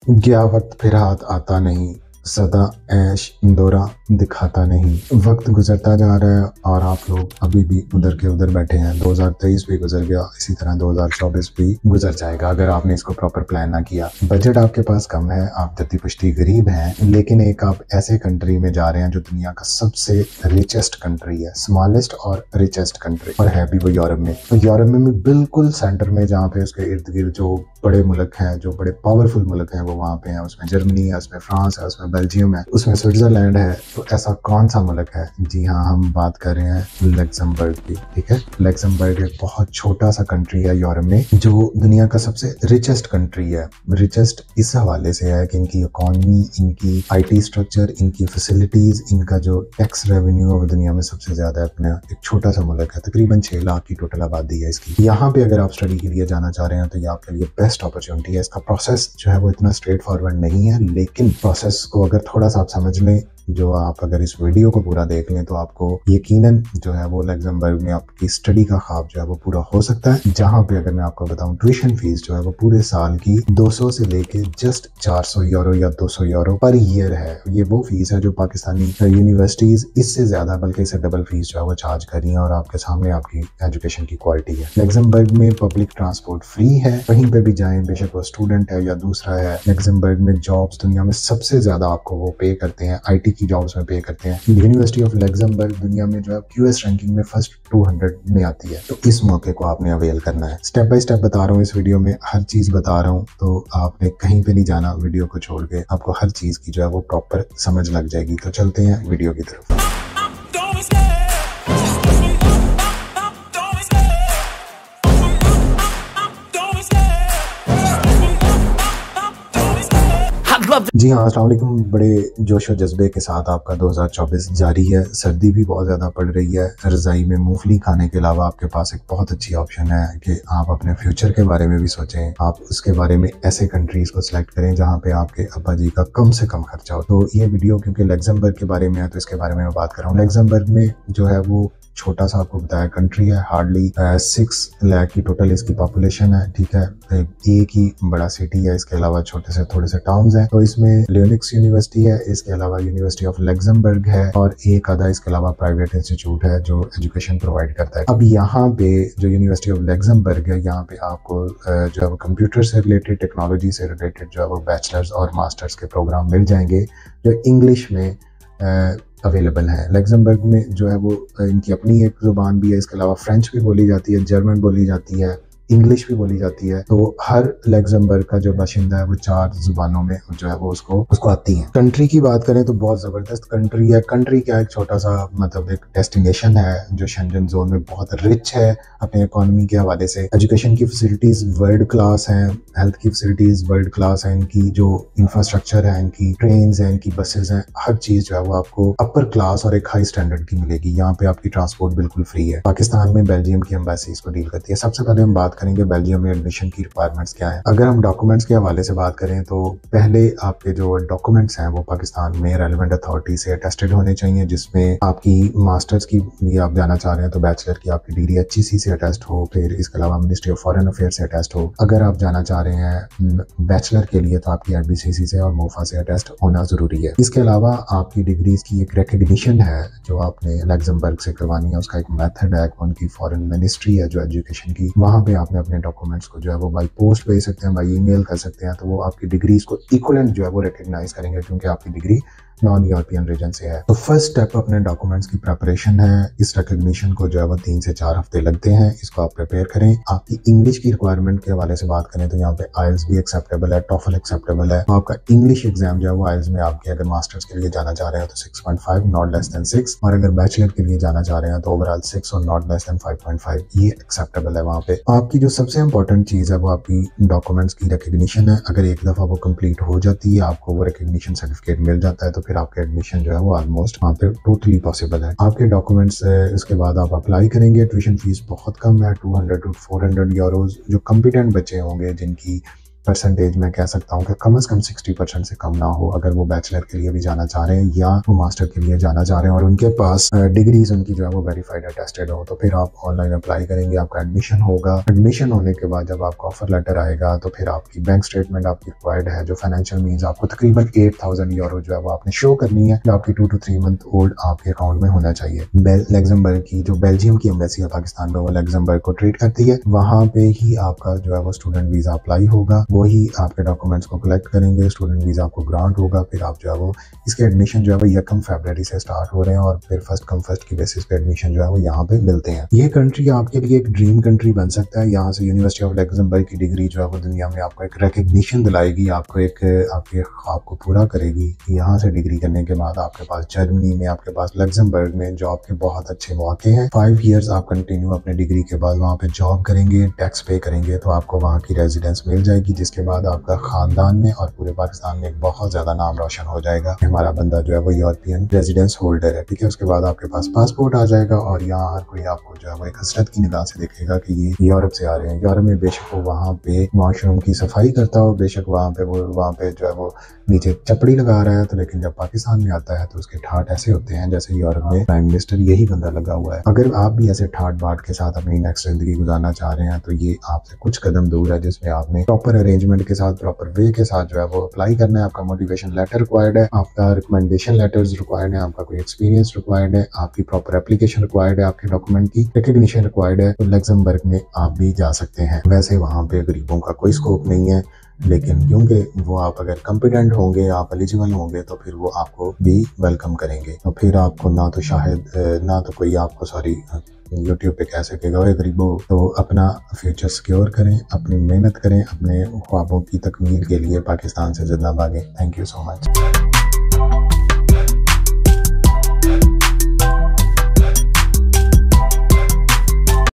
गया वक्त फिर हाथ आता नहीं, सदा ऐश दौरा दिखाता नहीं। वक्त गुजरता जा रहा है और आप लोग अभी भी उधर के उधर बैठे हैं। 2023 भी गुजर गया, इसी तरह 2024 भी गुजर जाएगा अगर आपने इसको प्रॉपर प्लान ना किया। बजट आपके पास कम है, आप जद्दी पुश्ती गरीब हैं, लेकिन एक आप ऐसे कंट्री में जा रहे हैं जो दुनिया का सबसे रिचेस्ट कंट्री है, स्मॉलेस्ट और रिचेस्ट कंट्री, और है भी वो यूरोप में। तो यूरोप में भी बिल्कुल सेंटर में, जहाँ पे उसके इर्द गिर्द जो बड़े मुल्क हैं, जो बड़े पावरफुल मुल्क हैं, वो वहाँ पे हैं। उसमें जर्मनी है, उसमें फ्रांस है, उसमें बेल्जियम है, उसमें स्विट्जरलैंड है। तो ऐसा कौन सा मुल्क है? जी हाँ, हम बात कर रहे हैं लग्जमबर्ग की। ठीक है, लग्जमबर्ग एक बहुत छोटा सा कंट्री है यूरोप में, जो दुनिया का सबसे रिचेस्ट कंट्री है। रिचेस्ट इस हवाले से है कि इनकी इकोनॉमी, इनकी IT स्ट्रक्चर, इनकी फैसिलिटीज, इनका जो टैक्स रेवेन्यू है वो दुनिया में सबसे ज्यादा है। अपना एक छोटा सा मुल्क है, तकरीबन 6 लाख की टोटल आबादी है इसकी। यहाँ पे अगर आप स्टडी के लिए जाना चाह रहे हैं तो ये आपके लिए बेस्ट अपॉर्चुनिटी है। इसका प्रोसेस जो है वो इतना स्ट्रेट फॉरवर्ड नहीं है, लेकिन प्रोसेस को अगर थोड़ा सा आप समझ लें, जो आप अगर इस वीडियो को पूरा देख लें, तो आपको यकीनन जो है वो लग्जमबर्ग में आपकी स्टडी का ख्वाब जो है वो पूरा हो सकता है। जहाँ पे अगर मैं आपको बताऊं, ट्यूशन फीस जो है वो पूरे साल की 200 से लेके जस्ट 400 यूरो या 200 यूरो पर ईयर है। ये वो फीस है जो पाकिस्तानी यूनिवर्सिटीज इससे ज्यादा, बल्कि इससे डबल फीस जो है वो चार्ज कर रही है, और आपके सामने आपकी एजुकेशन की क्वालिटी है। लग्जमबर्ग में पब्लिक ट्रांसपोर्ट फ्री है, कहीं पे भी जाएं, बेशक वो स्टूडेंट है या दूसरा है। लग्जमबर्ग में जॉब्स दुनिया में सबसे ज्यादा आपको वो पे करते हैं, IT की जॉब्स में पे करते हैं। यूनिवर्सिटी ऑफ लग्जमबर्ग दुनिया में जो है QS रैंकिंग में फर्स्ट 200 में आती है। तो इस मौके को आपने अवेल करना है। स्टेप बाय स्टेप बता रहा हूँ, इस वीडियो में हर चीज बता रहा हूँ, तो आपने कहीं पे नहीं जाना। वीडियो को छोड़ के आपको हर चीज की जो है वो प्रॉपर समझ लग जाएगी। तो चलते हैं वीडियो की तरफ। जी हाँ, अस्सलाम वालेकुम। बड़े जोशो जज्बे के साथ आपका 2024 जारी है। सर्दी भी बहुत ज़्यादा पड़ रही है। रज़ाई में मूंगफली खाने के अलावा आपके पास एक बहुत अच्छी ऑप्शन है कि आप अपने फ्यूचर के बारे में भी सोचें। आप उसके बारे में ऐसे कंट्रीज़ को सिलेक्ट करें जहाँ पे आपके अब्बा जी का कम से कम खर्चा हो। तो ये वीडियो क्योंकि लग्जमबर्ग के बारे में है, तो इसके बारे में मैं बात कर रहा हूँ। लग्जमबर्ग में जो है वो छोटा सा आपको बताया कंट्री है, हार्डली 6 लाख की टोटल इसकी पॉपुलेशन है। ठीक है, एक ही बड़ा सिटी है, इसके अलावा छोटे से थोड़े से टाउन्स हैं। तो इसमें लियोनिक्स यूनिवर्सिटी है, इसके अलावा यूनिवर्सिटी ऑफ लग्जमबर्ग है, और एक आधा इसके अलावा प्राइवेट इंस्टीट्यूट है जो एजुकेशन प्रोवाइड करता है। अब यहाँ पे जो यूनिवर्सिटी ऑफ लग्जमबर्ग है, यहाँ पे आपको जो है वो कंप्यूटर से रिलेटेड, टेक्नोलॉजी से रिलेटेड जो है वो बैचलर्स और मास्टर्स के प्रोग्राम मिल जाएंगे जो इंग्लिश में अवेलेबल है। लग्जमबर्ग में जो है वो इनकी अपनी एक जुबान भी है, इसके अलावा फ्रेंच भी बोली जाती है, जर्मन बोली जाती है, इंग्लिश भी बोली जाती है। तो हर लग्जमबर्ग का जो बाशिंदा है वो 4 जुबानों में जो है वो उसको आती है। कंट्री की बात करें तो बहुत जबरदस्त कंट्री है। कंट्री क्या, एक छोटा सा मतलब एक डेस्टिनेशन है जो शेंजन जोन में बहुत रिच है अपने इकोनॉमी के हवाले से। एजुकेशन की फैसिलिटीज वर्ल्ड क्लास हैं, हेल्थ की फैसिलिटीज वर्ल्ड क्लास है, इनकी जो इंफ्रास्ट्रक्चर है, इनकी ट्रेन है, इनकी बसेज हैं, हर चीज जो है वो आपको अपर क्लास और एक हाई स्टैंडर्ड की मिलेगी। यहाँ पे आपकी ट्रांसपोर्ट बिल्कुल फ्री है। पाकिस्तान में बेल्जियम की एम्बेसी इसको डील करती है। सबसे पहले हम बात करेंगे बेल्जियम में एडमिशन की रिक्वायरमेंट्स क्या है। अगर हम डॉक्यूमेंट्स के हवाले से बात करें तो पहले आपके जो डॉक्यूमेंट्स हैं वो पाकिस्तान में रेलेवेंट अथॉरिटी से अटेस्टेड होने चाहिए, जिसमें आपकी मास्टर्स की भी आप जाना चाह रहे हैं तो बैचलर की आपकी डिग्री HEC से अटेस्ट हो, फिर इसके अलावा मिनिस्ट्री ऑफ फॉरेन अफेयर से अटेस्ट हो। अगर आप जाना चाह रहे हैं बैचलर के लिए तो आपकी IBCC से और मोफा से अटेस्ट होना जरूरी है। इसके अलावा आपकी डिग्रीज की एक रिकग्निशन है जो आपने लग्जमबर्ग से करवानी है, उसका एक मेथड है। उनकी फॉरेन मिनिस्ट्री है जो एजुकेशन की, वहां पे आपने अपने डॉक्यूमेंट्स को जो है वो बाई पोस्ट भेज सकते हैं, बाई ईमेल कर सकते हैं। तो वो आपकी डिग्रीज को इक्वलेंट जो है वो रिकग्नाइज करेंगे, क्योंकि आपकी डिग्री नॉन यूरोपियन रीजन से है। तो फर्स्ट स्टेप अपने डॉक्यूमेंट्स की प्रिपरेशन है। इस रिकग्निशन को जो है वो 3 से 4 हफ्ते लगते हैं। इसको आप प्रिपेयर करें। आपकी इंग्लिश की रिक्वायरमेंट के हवाले से बात करें तो यहाँ पे IELTS भी एक्सेप्टेबल है, TOEFL एक्सेप्टेबल है। तो आपका इंग्लिश एग्जाम जो है वो IELTS में आपके अगर मास्टर्स के लिए जाना चाह रहे हैं तो 6.5 नॉट लेस देन 6, और अगर बैचलर के लिए जाना चाह रहे हैं तो ओवरऑल 6 और नॉट लेस देन 5.5 ये एक्सेप्टेबल है वहाँ पे। आपकी जो सबसे इंपॉर्टेंट चीज है वो आपकी डॉक्यूमेंट्स की रिकग्निशन है। अगर एक दफा वो कंप्लीट हो जाती है, आपको वो रिकग्निशन सर्टिफिकेट मिल जाता है, तो फिर आपके एडमिशन जो है वो ऑलमोस्ट वहाँ पे टोटली पॉसिबल है। आपके डॉक्यूमेंट्स इसके बाद आप अप्लाई करेंगे। ट्यूशन फीस बहुत कम है, 200 to 400 यूरोज। जो कॉम्पिटेंट बच्चे होंगे, जिनकी परसेंटेज मैं कह सकता हूँ कि कम से कम 60% से कम ना हो, अगर वो बैचलर के लिए भी जाना चाह रहे हैं या वो मास्टर के लिए जाना चाह रहे हैं और उनके पास डिग्रीज उनकी जो है वो वेरीफाइड अटेस्टेड हो, तो फिर आप ऑनलाइन अप्लाई करेंगे, आपका एडमिशन होगा। एडमिशन होने के बाद जब आपका ऑफर लेटर आएगा तो फिर आपकी बैंक स्टेटमेंट आपकी रिक्वायर्ड है, जो फाइनेंशियल मीन्स आपको तकरीबन 8,000 यूरो जो है वो आपने शो करनी है, जो आपकी 2 to 3 मंथ ओल्ड आपके अकाउंट में होना चाहिए। लग्जमबर्ग की जो बेल्जियम की एम्बेसी है पाकिस्तान में, वो लग्जमबर्ग को ट्रीट करती है, वहां पे ही आपका जो है वो स्टूडेंट वीजा अप्लाई होगा, वही आपके डॉक्यूमेंट्स को कलेक्ट करेंगे, स्टूडेंट वीजा आपको ग्रांट होगा, फिर आप जो है वो इसके एडमिशन जो है वो 1 फरवरी से स्टार्ट हो रहे हैं और फिर फर्स्ट कम फर्स्ट की बेसिस पे एडमिशन जो है वो यहाँ पे मिलते हैं। ये कंट्री आपके लिए एक ड्रीम कंट्री बन सकता है। यहाँ से यूनिवर्सिटी ऑफ लग्जमबर्ग की डिग्री जो है वो दुनिया में आपको एक रिकग्निशन दिलाएगी, आपको एक आपके ख्वाब को पूरा करेगी। यहाँ से डिग्री करने के बाद आपके पास जर्मनी में, आपके पास लग्जमबर्ग में जॉब के बहुत अच्छे मौके हैं। 5 ईयर्स आप कंटिन्यू अपने डिग्री के बाद वहाँ पे जॉब करेंगे, टैक्स पे करेंगे तो आपको वहाँ की रेजिडेंस मिल जाएगी, जिसके बाद आपका खानदान में और पूरे पाकिस्तान में एक बहुत ज्यादा नाम रोशन हो जाएगा। हमारा बंदा जो है वो यूरोपियन रेजिडेंस होल्डर है, ठीक है। उसके बाद आपके पास पासपोर्ट आ जाएगा और यहाँ हर कोई आपको जो है वो एक हसरत की निगाह से देखेगा कि ये यूरोप से आ रहे हैं। यूरोप में बेशक वो वहाँ पे वॉशरूम की सफाई करता हो, बेशक वहाँ पे जो है वो नीचे चपड़ी लगा रहा है, तो लेकिन जब पाकिस्तान में आता है तो उसके ठाट ऐसे होते हैं जैसे यूरोप में प्राइम मिनिस्टर यही बंदा लगा हुआ है। अगर आप भी ऐसे ठाट बाट के साथ अपनी नेक्स्ट जिंदगी गुजारना चाह रहे हैं तो ये आपसे कुछ कदम दूर है, जिसमें आपने प्रॉपर अरेंजमेंट के साथ, प्रॉपर वे के साथ जो है वो अप्लाई करना है। आपका मोटिवेशन लेटर रिक्वायर्ड है, आपका रिकमेंडेशन लेटर्स रिक्वायर्ड है, आपका कोई एक्सपीरियंस रिक्वायर्ड है, आपकी प्रॉपर एप्लीकेशन रिक्वायर्ड है, आपके डॉक्यूमेंट की रिकग्निशन रिक्वायर्ड है, तो लग्जमबर्ग में आप भी जा सकते हैं। वैसे वहाँ पे गरीबों का कोई स्कोप नहीं है, लेकिन क्योंकि वो आप अगर कॉम्पिटेंट होंगे, आप एलिजिबल होंगे, तो फिर वो आपको भी वेलकम करेंगे। तो फिर आपको ना तो कोई आपको यूट्यूब पे कह सकेगा ओए गरीबो। तो अपना फ्यूचर सिक्योर करें, अपनी मेहनत करें, अपने ख्वाबों की तकमील के लिए पाकिस्तान से जिंदा भागें। Thank you so much.